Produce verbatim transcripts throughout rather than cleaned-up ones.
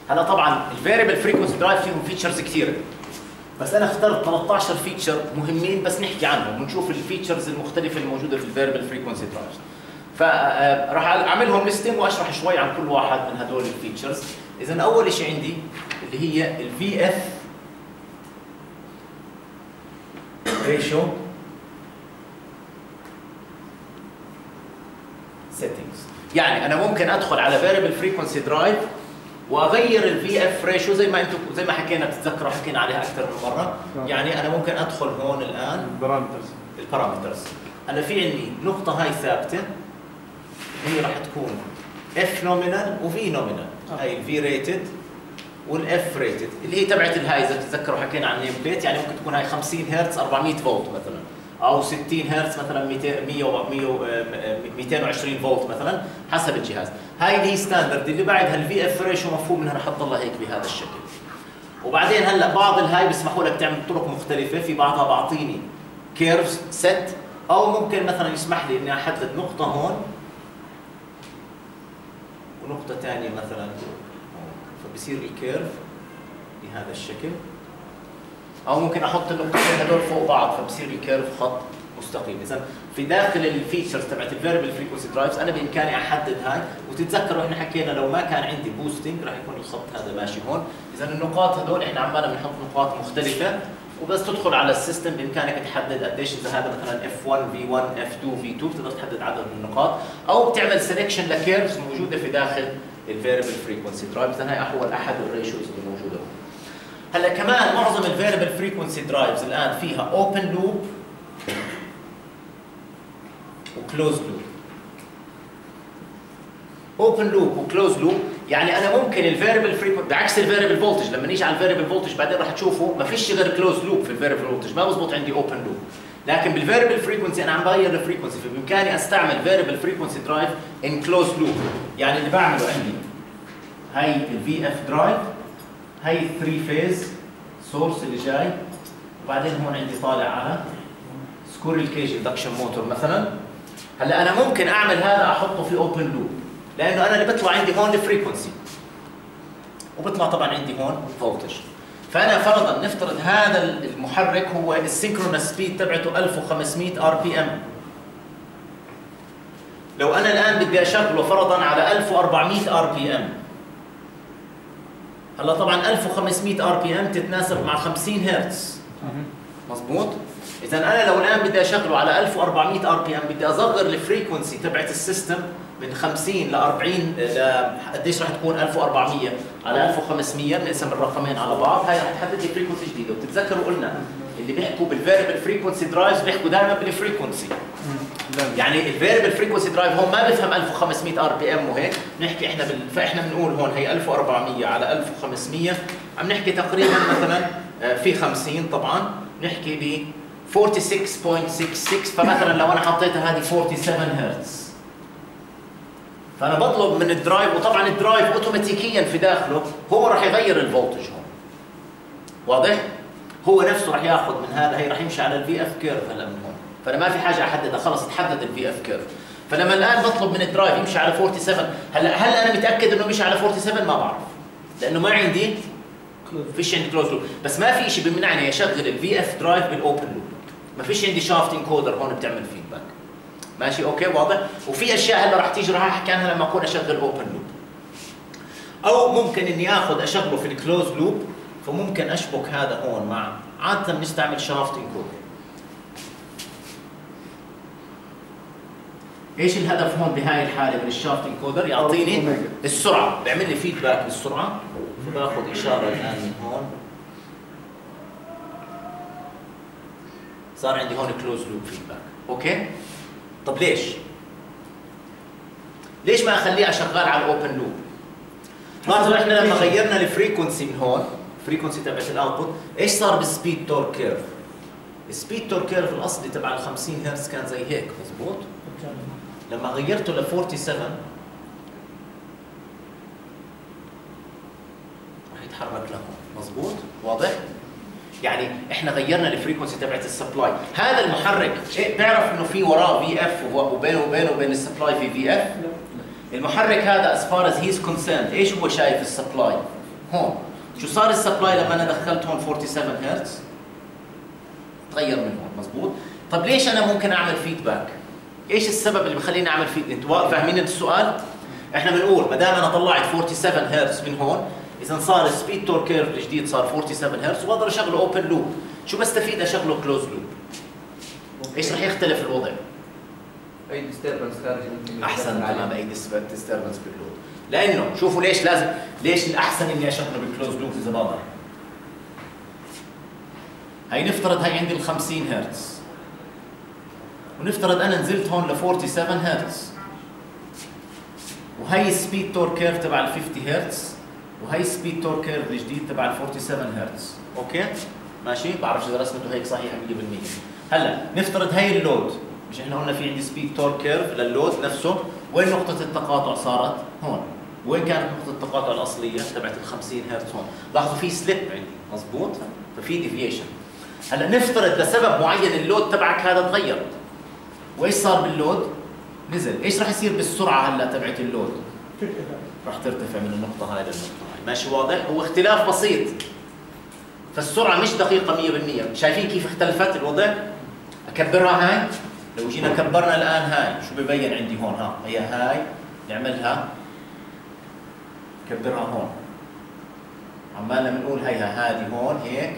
هلا طبعا الفاريبل فريكونسي درايف فيهم فيتشرز كثيره، بس انا اخترت ثلاثة عشر فيتشر مهمين بس نحكي عنهم ونشوف الفيتشرز المختلفه الموجوده في الفاريبل فريكونسي درايف. فراح اعملهم ليستنج واشرح شوي عن كل واحد من هدول الفيتشرز. اذا اول شيء عندي اللي هي الفي اف ريشيو سيتنجز. يعني انا ممكن ادخل على فاريبل فريكونسي درايف واغير الفي اف ريشيو زي ما انتم زي ما حكينا، بتتذكروا حكينا عليها اكثر من مره. يعني انا ممكن ادخل هون الان البارامترز البارامترز. انا في عندي نقطه هاي ثابته، هي راح تكون اف نومينال وفي نومينال. هاي الفي ريتد والاف ريتد اللي هي تبعت الهاي، اذا بتتذكروا حكينا عن النيم بليت. يعني ممكن تكون هاي خمسين هرتز أربعمية فولت مثلا، او ستين هرتز مثلا مئتين وعشرين فولت مثلا حسب الجهاز. هاي اللي هي ستاندرد. اللي بعدها الفي اف ريشيو مفهوم انها رح تضلها هيك بهذا الشكل. وبعدين هلا بعض الهاي بيسمحوا لك تعمل طرق مختلفه، في بعضها بعطيني كيرفز ست، او ممكن مثلا يسمح لي اني احدد نقطه هون ونقطه ثانيه مثلا هون، فبصير الكيرف بهذا الشكل. او ممكن احط النقطتين هدول فوق بعض فبصير الكيرف خط مستقيم. اذا في داخل الفيتشرز تبعت الفيربل فريكونسي درايفز انا بامكاني احدد هاي. وتتذكروا احنا حكينا لو ما كان عندي بوستنج راح يكون الخط هذا ماشي هون. اذا النقاط هدول احنا عمالنا بنحط نقاط مختلفه، وبس تدخل على السيستم بامكانك تحدد قديش، اذا هذا مثلا اف واحد في واحد اف اثنين في اثنين بتقدر تحدد عدد النقاط، او بتعمل سelection لكيرفز موجوده في داخل الفيربل فريكونسي درايفز. اذا هاي هو احد الريشيوز اللي موجوده. هلا كمان معظم الفيربل فريكونسي درايفز الان فيها اوبن لوب وكلوز لوب. اوبن لوب وكلوز لوب يعني انا ممكن الفيربل فريكونسي بعكس الفيربل فولتج. لما نيجي على الفيربل فولتج بعدين راح تشوفوا ما فيش غير كلوز لوب في الفيربل فولتج، ما بزبط عندي اوبن لوب. لكن بالفيربل فريكونسي انا عم بغير الفريكونسي، فبامكاني استعمل فيربل فريكونسي درايف ان كلوز لوب. يعني اللي بعمله عندي هي الفي اف درايف، هي ثري فيز سورس اللي جاي، وبعدين هون عندي طالع على سكوريل كيج اندكشن موتور مثلا. هلا انا ممكن اعمل هذا احطه في اوبن لوب، لانه انا اللي بيطلع عندي هون الفريكونسي وبيطلع طبعا عندي هون فولتج. فانا فرضا نفترض هذا المحرك هو السينكرونس سبيد تبعته ألف وخمسمئة ار بي ام. لو انا الان بدي اشغله فرضا على ألف وأربعمئة ار بي ام، هلا طبعا ألف وخمسمئة ار بي ام تتناسب مع خمسين هرتز مضبوط. اذا انا لو الان بدي اشغله على ألف وأربعمئة ار بي ام بدي اصغر الفريكونسي تبعت السيستم من خمسين ل أربعين ل قديش راح تكون ألف وأربعمئة على ألف وخمسمئة، بنقسم الرقمين على بعض، هاي راح تحدد لي فريكونسي جديده. وتتذكروا قلنا اللي بيحكوا بالفيربل فريكونسي درايفز بيحكوا دائما بالفريكونسي. يعني الفيربل فريكونسي درايف هون ما بفهم ألف وخمسمئة ار بي ام وهيك، نحكي احنا بال... فاحنا بنقول هون هي ألف وأربعمئة على ألف وخمسمئة، عم نحكي تقريبا مثلا في خمسين طبعا نحكي ب ستة وأربعين فاصلة ستة وستين. فمثلا لو انا حطيتها هذه سبعة وأربعين هرتز، فانا بطلب من الدرايف، وطبعا الدرايف اوتوماتيكيا في داخله هو راح يغير الفولتج هون. واضح؟ هو نفسه راح ياخذ من هذا، هي راح يمشي على الفي اف كيرف هلا من هون، فانا ما في حاجه احددها، خلص تحدد الفي اف كيرف. فلما الان بطلب من الدرايف يمشي على سبعة وأربعين، هلا هل انا متاكد انه مشي على سبعة وأربعين؟ ما بعرف، لانه ما عندي فيش عندي كلوز لوب. بس ما في شيء بيمنعني اشغل الفي اف درايف بالاوبن لوب، ما فيش عندي شافت انكودر هون بتعمل فيدباك. ماشي اوكي واضح؟ وفي اشياء هلا راح تيجي راح احكي عنها لما اكون اشغل اوبن لوب. او ممكن اني اخذ اشغله في الكلوز لوب، فممكن اشبك هذا هون مع، عاده بنستعمل شافت انكودر. ايش الهدف هون بهاي الحاله من الشافت انكودر؟ يعطيني السرعه، بيعمل لي فيدباك بالسرعه، فباخذ اشاره الان من هون، صار عندي هون كلوز لوب فيدباك. اوكي؟ طب ليش؟ ليش ما اخليه شغال على الاوبن لوب؟ لاحظوا احنا لما غيرنا الفريكونسي من هون، الفريكونسي تبعت الاوتبوت، ايش صار بالسبيد تورك كيرف؟ السبيد تورك كيرف الاصلي تبع ال خمسين هرتز كان زي هيك مضبوط؟ لما غيرته ل سبعة وأربعين راح يتحرك لهون مضبوط؟ واضح؟ يعني احنا غيرنا الفريكونسي تبعت السبلاي. هذا المحرك إيه بيعرف انه في وراه في اف وبينه وبينه وبين السبلاي في في اف؟ المحرك هذا as far as he is concerned ايش هو شايف السبلاي؟ هون. شو صار السبلاي لما انا دخلت هون سبعة وأربعين هرتز؟ تغير من هون، مزبوط؟ طب ليش انا ممكن اعمل فيدباك؟ ايش السبب اللي بخليني اعمل فيد؟ انتوا فاهمين السؤال؟ احنا بنقول ما دام انا طلعت سبعة وأربعين هرتز من هون، اذا صار السبيد تورك كيرف الجديد صار سبعة وأربعين هرتز وبقدر اشغله اوبن لوب، شو بستفيد اشغله كلوز لوب؟ ايش رح يختلف الوضع؟ اي ديستربنس خارجي ممكن احسن تمام، اي ديستربنس باللود. لانه شوفوا ليش لازم، ليش الاحسن اني اشغله بالكلوز لوب اذا بقدر. هي نفترض هي عندي ال خمسين هرتز، ونفترض انا نزلت هون ل سبعة وأربعين هرتز، وهي السبيد تورك كيرف تبع ال خمسين هرتز، وهي السبيد تورك كيرف الجديد تبع ال سبعة وأربعين هرتز. اوكي ماشي؟ بعرفش اذا رسمته هيك صحيحه مية بالمية. هلا نفترض هي اللود، مش احنا قلنا في عندي سبيد تورك كيرف لللود نفسه، وين نقطه التقاطع صارت؟ هون. وين كانت نقطه التقاطع الاصليه تبعت ال خمسين هرتز؟ هون. لاحظوا في سليب عندي، مضبوط؟ ففي ديفيشن. هلا نفترض لسبب معين اللود تبعك هذا تغير، وايش صار باللود؟ نزل. ايش راح يصير بالسرعه هلا تبعت اللود؟ راح ترتفع من النقطه هاي للنقطه هاي. ماشي واضح؟ هو اختلاف بسيط، فالسرعه مش دقيقه مية بالمية. شايفين كيف اختلفت الوضع؟ اكبرها هاي، لو جينا كبرنا الان هاي شو ببين عندي هون؟ ها هي هاي نعملها كبرها هون، عمالنا بنقول هيها هذه هون هيك،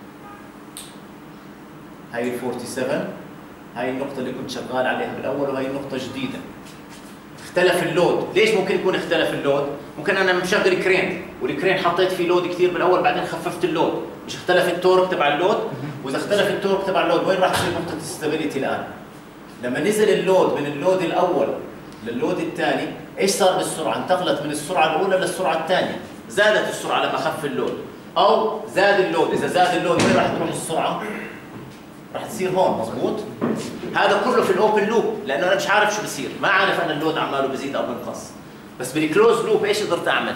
هاي ال سبعة وأربعين، هاي النقطة اللي كنت شغال عليها بالأول، وهي النقطة جديدة. اختلف اللود، ليش ممكن يكون اختلف اللود؟ ممكن أنا مشغل كرين، والكرين حطيت فيه لود كثير بالأول بعدين خففت اللود، مش اختلف التورك تبع اللود؟ وإذا اختلف التورك تبع اللود وين راح تصير نقطة الستابيليتي الآن؟ لما نزل اللود من اللود الأول لللود الثاني، ايش صار بالسرعة؟ انتقلت من السرعة الأولى للسرعة الثانية، زادت السرعة لما خف اللود، أو زاد اللود، إذا زاد اللود وين راح تروح السرعة؟ راح تصير هون، مضبوط؟ هذا كله في الاوبن لوب، لانه انا مش عارف شو بصير، ما عارف انا اللود عماله بزيد او بنقص. بس بالكلوز لوب ايش قدرت اعمل؟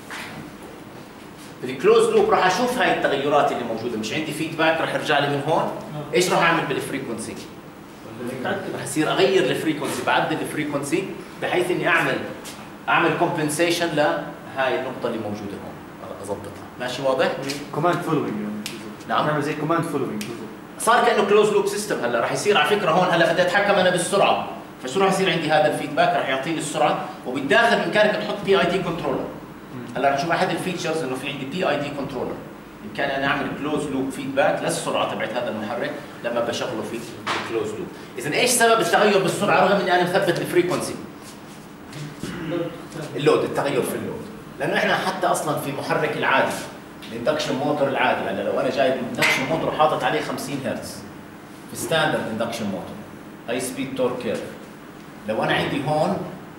بالكلوز لوب راح اشوف هاي التغيرات اللي موجوده، مش عندي فيدباك راح يرجع لي من هون، ايش راح اعمل بالفريكونسي؟ راح اصير اغير الفريكونسي، بعدل الفريكونسي بحيث اني اعمل اعمل كومبنسيشن لهاي النقطه اللي موجوده هون، اضبطها. ماشي واضح؟ كوماند فولوينج. نعم نعمل زي كوماند فولوينج. صار كانه كلوز لوب سيستم. هلا راح يصير على فكره هون، هلا بدي اتحكم انا بالسرعه، فشو راح يصير عندي؟ هذا الفيدباك راح يعطيني السرعه، وبالداخل بامكانك تحط بي اي دي كنترولر. هلا رح نشوف احد الفيتشرز انه في عندي بي اي دي كنترولر، بامكاني انا اعمل كلوز لوب فيدباك للسرعه تبعت هذا المحرك لما بشغله في كلوز لوب. اذا ايش سبب التغير بالسرعه رغم اني انا مثبت الفريكونسي؟ اللود، التغير في اللود. لانه احنا حتى اصلا في محرك العادي الاندكشن موتور العادي، هلا لو انا جايب اندكشن موتور وحاطط عليه خمسين هرتز في ستاندرد اندكشن موتور هاي سبيد تورك كيرف، لو انا عندي هون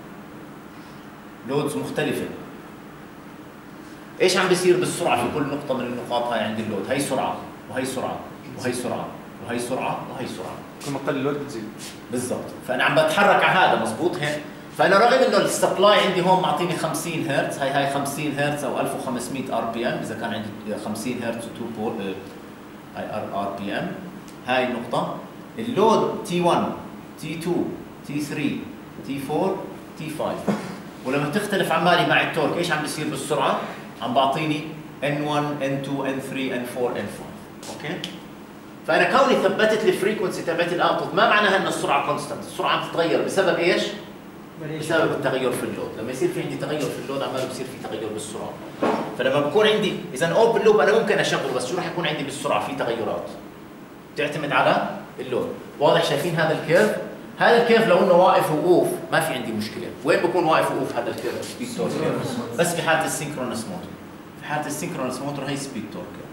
لودز مختلفه، ايش عم بيصير بالسرعه في كل نقطه من النقاط هاي عند اللود؟ هي سرعه وهي سرعه وهي سرعه وهي سرعه وهي سرعه، كل ما قل اللود بتزيد. بالضبط. فانا عم بتحرك على هذا، مضبوط هيك. فانا رغم انه السبلاي عندي هون معطيني خمسين هرتز، هاي هاي خمسين هرتز او ألف وخمسمية ار بي ام، اذا كان عندي خمسين هرتز و2 بول هاي ار ار بي ام، هاي النقطه. اللود تي واحد تي اثنين تي ثلاثة تي أربعة تي خمسة، ولما تختلف عمالي مع التورك ايش عم بيصير بالسرعه؟ عم بعطيني إن واحد إن اثنين إن ثلاثة إن أربعة إن خمسة. اوكي؟ فانا كوني ثبتت الفريكونسي تبعت الاوتبوت ما معناها ان السرعه كونستنت، السرعه عم تتغير بسبب ايش؟ بسبب التغير في اللود. لما يصير في عندي تغير في اللود عماله بصير في تغير بالسرعه. فلما بكون عندي اذا اوبن لوب انا ممكن اشغله، بس شو راح يكون عندي بالسرعه؟ في تغيرات تعتمد على اللود. واضح؟ شايفين هذا الكيرف؟ هذا الكيرف لو انه واقف وقوف ما في عندي مشكله. وين بكون واقف وقوف هذا الكيرف؟ سبيد تورك كيرف. بس في حاله السينكرونس موتور، في حاله السينكرونس موتور هي سبيد تورك كيرف.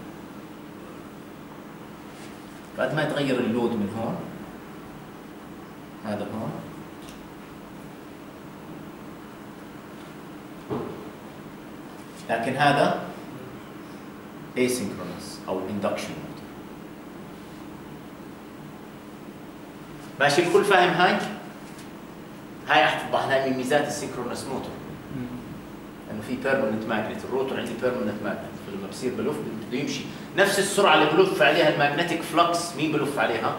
بعد ما يتغير اللود من هون، هذا هون، لكن هذا asynchronous او induction motor. ماشي الكل فاهم هاي؟ هاي احفظها، هاي من ميزات السينكرونس موتور. انه في بيرمننت ماجنت، الروتور عندي بيرمننت ماجنت، فلما بصير بلف بده يمشي نفس السرعه اللي بلف عليها الماجنتيك فلكس، مين بلف عليها؟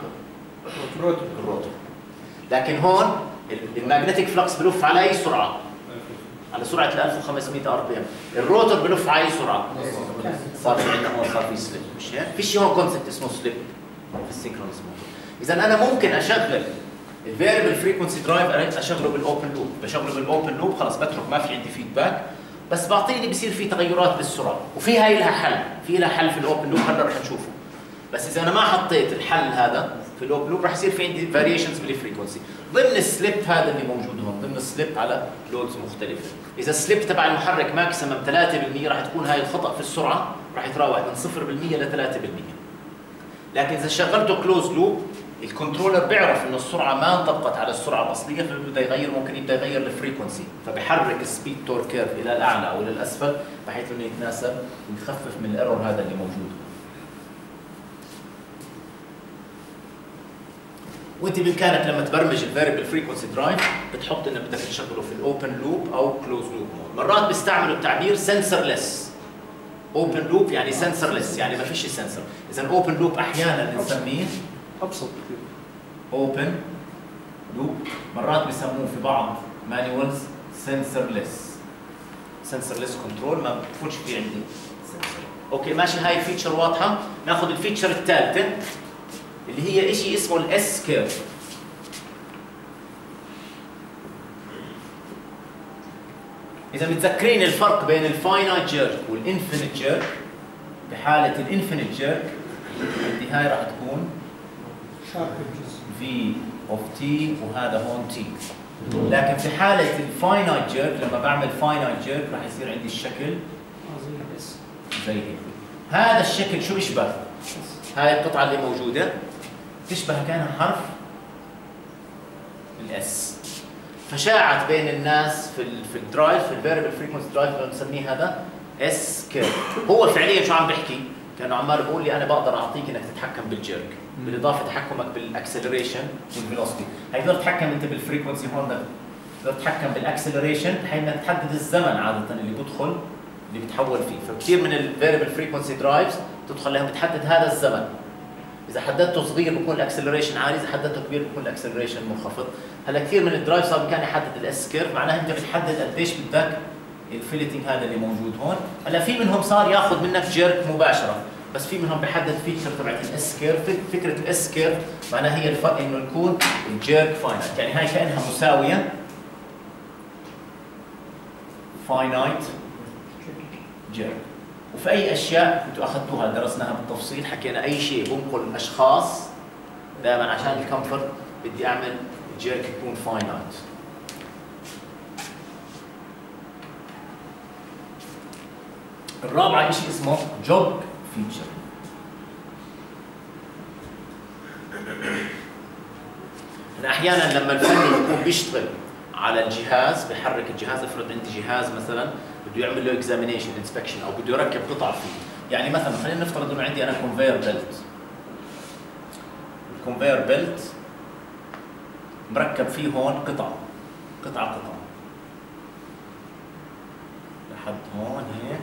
الروتور. الروتور. لكن هون الماجنتيك فلكس بلف على اي سرعه؟ على سرعه ال ألف وخمسمئة ار بي ام، الروتور بلف على اي سرعه؟ صار في عندنا هون صار في سليب، مش هيك؟ في شيء هون كونسبت اسمه سليب في السينكرونس موتور. اذا انا ممكن اشغل الفيريبل فريكونسي درايف اريد اشغله بالاوبن لوب، بشغله بالاوبن لوب خلص بترك ما في عندي فيدباك، بس بعطيني بصير في تغيرات بالسرعه، وفي هاي لها حل، في لها حل في الاوبن لوب هلا رح نشوفه. بس اذا انا ما حطيت الحل هذا في الاوبن لوب رح يصير في عندي فاريشنز بالفريكونسي ضمن السليب هذا اللي موجود هون، ضمن السليب على لودز مختلفه. اذا السليب تبع المحرك ماكسيمم ثلاثة بالمئة رح تكون هاي الخطا في السرعه رح يتراوح من صفر بالمئة ل ثلاثة بالمئة. لكن اذا شغلته كلوز لوب الكنترولر بيعرف انه السرعه ما انطبقت على السرعه الاصليه، فبده يغير، ممكن يبدا يغير الفريكونسي، فبحرك السبيد تور كيرف الى الاعلى او الى الاسفل بحيث انه يتناسب ويخفف من الايرور هذا اللي موجود. وانت بامكانك لما تبرمج الفاريبل فريكونسي درايف بتحط انك بدك تشغله في الاوبن لوب او كلوز لوب مود. مرات بيستعملوا التعبير سنسرلس. اوبن لوب يعني سنسرلس، يعني ما فيش سنسر. اذا اوبن لوب احيانا بنسميه ابسط كثير اوبن لوب، مرات بسموه في بعض مانيوالز سنسرلس. سنسرلس كنترول ما بفوتش في عندي سنسر. اوكي ماشي، هاي الفيتشر واضحه. ناخذ الفيتشر الثالثه اللي هي شيء اسمه الاس كيرف. اذا متذكرين الفرق بين الفاينايت جيرك والانفينيت جيرك، بحاله الانفينيت جيرك عندي هاي راح تكون في اوف تي وهذا هون تي، لكن في حاله الفاينايت جيرك لما بعمل فاينايت جيرك راح يصير عندي الشكل زي هيك. هذا الشكل شو بيشبه؟ هاي القطعه اللي موجوده تشبه كانها حرف الاس. فشاعت بين الناس في ال في الدرايف، في الفاريبل فريكونسي درايف اللي بنسميه هذا اس كيرف. هو فعليا شو عم بحكي؟ كانه عمال بقول لي انا بقدر اعطيك انك تتحكم بالجيرك، بالاضافه تحكمك بالاكسلريشن والفيلوسيتي. هي تقدر تتحكم انت بالفريكونسي هون، تقدر تتحكم بالاكسلريشن بحيث انك تحدد الزمن عاده اللي بدخل اللي بتحول فيه. فكثير من الفاريبل فريكونسي درايفز تدخل لهم بتحدد هذا الزمن. اذا حددته صغير بكون الاكسلريشن عالي، اذا حددته كبير بكون الاكسلريشن منخفض. هلا كثير من الدرايف صار بامكانه يحدد الاس كيرف، معناها انت بتحدد قديش بدك الفيلتنج هذا اللي موجود هون. هلا في منهم صار ياخذ منك جيرك مباشره، بس في منهم بحدد فيتشر تبعت الاس كيرف. فكره الاس كيرف معناها هي الفرق انه يكون الجيرك فاينايت، يعني هاي كانها مساويه فاينايت جيرك. وفي اي اشياء انتم اخذتوها درسناها بالتفصيل، حكينا اي شيء بنقل اشخاص دائما عشان الكمفورت بدي اعمل الجيرك يكون فاينايت. الرابعه شيء اسمه جوج فيتشر. احيانا لما الفني يكون بيشتغل على الجهاز، بحرك الجهاز، افرض عندي جهاز مثلا بده يعمل له اكزامينيشن انسبكشن او بده يركب قطع فيه. يعني مثلا خلينا نفترض انه عندي انا كونفير بيلت. الكونفير بيلت مركب فيه هون قطع قطعه قطعه لحد هون هيك،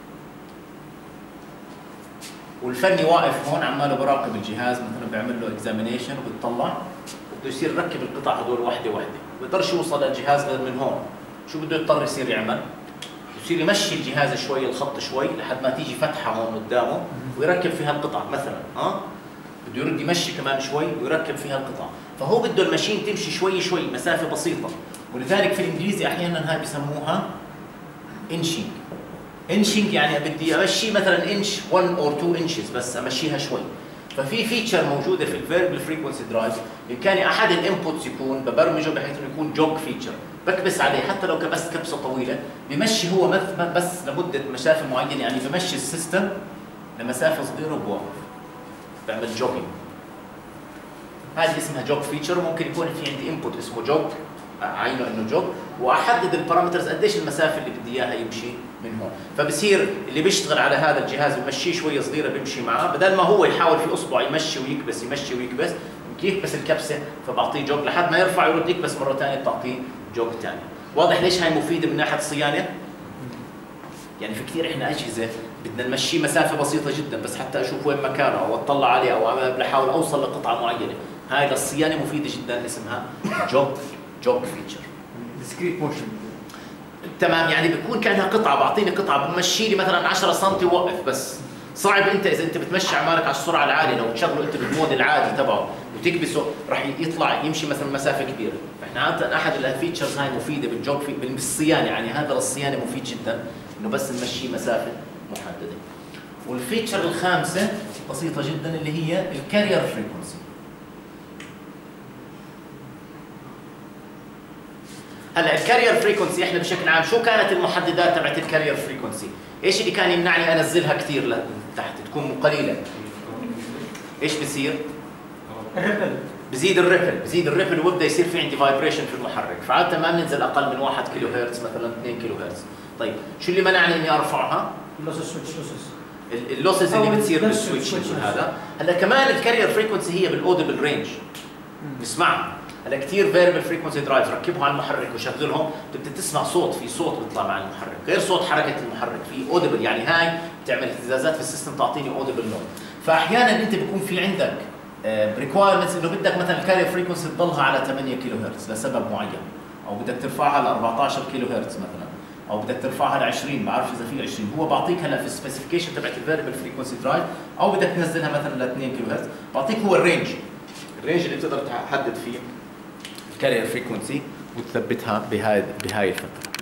والفني واقف هون عماله براقب الجهاز، مثلا بيعمل له اكزامينيشن وبتطلع وبده يصير يركب القطع هدول وحده وحده، ما بيقدرش يوصل للجهاز غير من هون. شو بده يضطر يصير يعمل؟ يصير يمشي الجهاز شوي، الخط شوي لحد ما تيجي فتحه هون قدامه ويركب فيها القطع مثلا. ها بده يرد يمشي كمان شوي ويركب فيها القطع، فهو بده الماشين تمشي شوي شوي مسافه بسيطه. ولذلك في الانجليزي احيانا هاي بسموها انشينج. انشينج يعني بدي امشي مثلا انش واحد او اثنين انشز بس امشيها شوي. ففي فيتشر موجوده في الفيربل فريكونسي درايف بامكاني احد الانبوتس يكون ببرمجه بحيث انه يكون جوج فيتشر، بكبس عليه حتى لو كبست كبسه طويله بمشي هو بس لمده مسافه معينه، يعني بمشي السيستم لمسافه صغيره وبوقف، بعمل جوجينج. هذه اسمها جوج فيتشر. وممكن يكون في عندي انبوت اسمه جوج، اعينه انه جوج واحدد البارامترز قديش المسافه اللي بدي اياها يمشي من هون. فبصير اللي بيشتغل على هذا الجهاز بمشيه شويه صغيره بيمشي معاه، بدل ما هو يحاول في اصبعه يمشي ويكبس يمشي ويكبس، يكبس الكبسه فبعطيه جوج لحد ما يرفع يرد يكبس مره ثانيه بتعطيه جوج ثاني. واضح ليش هاي مفيده من ناحيه الصيانه؟ يعني في كثير احنا اجهزه بدنا نمشيه مسافه بسيطه جدا بس حتى اشوف وين مكانه او اطلع عليه او بحاول اوصل لقطعه معينه، هاي للصيانه مفيده جدا، اسمها جوج جوج فيتشر. ديسكريت موشن. تمام، يعني بيكون كانها قطعه، بعطيني قطعه بمشي لي مثلا عشرة سم ووقف بس. صعب انت اذا انت بتمشي عمالك على السرعه العاليه، لو تشغله انت بالمود العادي تبعه وتكبسه راح يطلع يمشي مثلا مسافه كبيره. فاحنا عاده احد الفيتشرز هاي مفيده بالجوب في بالصيانه، يعني هذا للصيانه مفيد جدا انه بس نمشي مسافه محدده. والفيتشر الخامسه بسيطه جدا اللي هي الكارير فريكونسي. هلا الكارير فريكونسي احنا بشكل عام شو كانت المحددات تبعت الكارير فريكونسي؟ ايش اللي كان يمنعني انزلها كثير لتحت تكون قليله؟ ايش بصير؟ الريبل بزيد الريبل، بزيد الريبل وبدا يصير في عندي فايبريشن في المحرك، فعاده ما بننزل اقل من واحد كيلو هرتز مثلا اثنين كيلو هرتز. طيب شو اللي منعني اني ارفعها؟ اللوسز سويتش لوسز اللوسز اللي بتصير أو بالسويتش السويتش. هذا. هلا كمان الكارير فريكونسي هي بالاودبل رينج بسمعها. هلا كثير فيربل فريكونسي درايفز ركبهم على المحرك وشغلهم بتبدا تسمع صوت، في صوت بيطلع مع المحرك غير صوت حركه المحرك، في اودبل يعني هاي بتعمل اهتزازات في السيستم تعطيني اودبل نوت. فاحيانا انت بيكون في عندك ريكوايرمنتس انه بدك مثلا الكارير فريكونسي تضلها على ثمانية كيلو هرتز لسبب معين، او بدك ترفعها ل أربعة عشر كيلو هرتز مثلا، او بدك ترفعها ل عشرين، ما بعرف اذا في عشرين، هو بعطيك هلا في السبيسيفيكيشن تبعت الفيربل فريكونسي درايف، او بدك تنزلها مثلا ل اثنين كيلو هرتز، بعطيك هو الرينج، الرينج اللي بتقدر تحدد فيه الكارير فريكونسي وتثبتها بهاي بهاي الفتره.